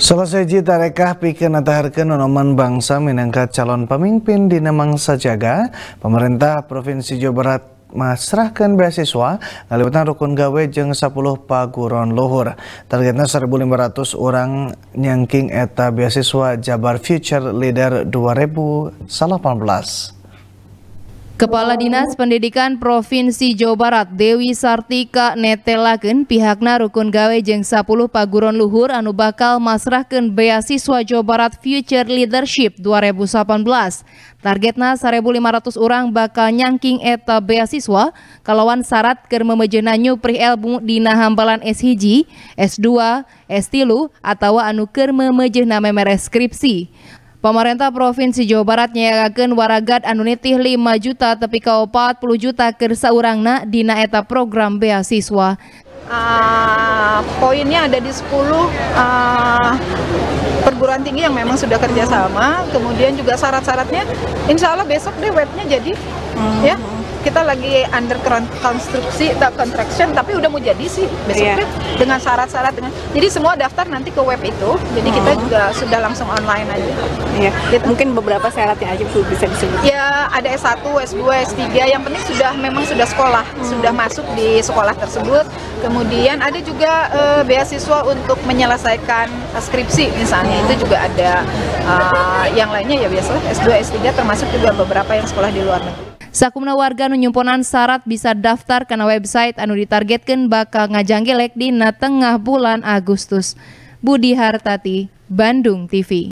Selesai jita rekah pikeun nataharkeun nonoman bangsa minangka calon pemimpin dina mangsa jaga, pemerintah Provinsi Jawa Barat masrahkeun beasiswa ngaliwatan rukun gawe jeung 10 paguron luhur. Targetna 1.500 orang nyangking eta beasiswa Jabar Future Leader 2018. Kepala Dinas Pendidikan Provinsi Jawa Barat Dewi Sartika netelakeun pihakna rukun gawe jeung 10 paguron luhur anu bakal masrahkeun beasiswa Jawa Barat Future Leadership 2018. Targetna 1.500 orang bakal nyangking eta beasiswa kalawan syarat keur memejeuna nyupri ilmu dina hambalan S1, S2, S3 atawa anu keur memejeuna memer skripsi. Pemerintah Provinsi Jawa Barat nyayagakeun waragat anu nitih 5 juta tepi ka 40 juta keur saurangna dina eta program beasiswa. Poinnya ada di 10 perguruan tinggi yang memang sudah kerjasama, kemudian juga syarat-syaratnya insya Allah besok deh webnya jadi ya. Kita lagi under konstruksi, contraction, tapi udah mau jadi sih besok deh dengan syarat-syarat jadi semua daftar nanti ke web itu, jadi kita juga sudah langsung online aja. Iya. Gitu. Mungkin beberapa syaratnya aja bisa disebut. Ya ada S1, S2, S3, yang penting memang sudah sekolah, sudah masuk di sekolah tersebut. Kemudian ada juga beasiswa untuk menyelesaikan skripsi misalnya, itu juga ada. Yang lainnya ya biasa S2, S3, termasuk juga beberapa yang sekolah di luar negeri. Sakumna warga nu nyumponan syarat bisa daftar kana website anu ditargetkeun bakal ngajanggelek dina tengah bulan Agustus. Budi Hartati, Bandung TV.